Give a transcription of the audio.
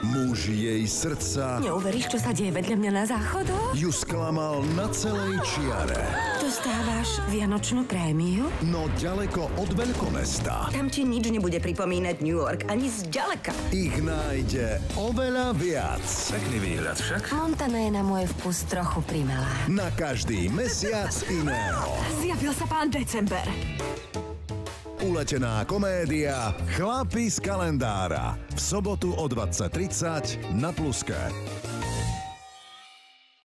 Muž jej srdca Neuveríš, čo sa deje vedľa mňa na záchodu? ju sklamal na celej čiare. Dostávaš vianočnú prémiu? No ďaleko od veľkomesta. Tam ti nič nebude pripomínať New York, ani zďaleka. Ich nájde oveľa viac. Pekný výhľad však. Montana je na môj vkus trochu primelá. Na každý mesiac iného. Zjavil sa pán December. Uletená komédia Chlapi z kalendára. V sobotu o 20:30 na Pluske.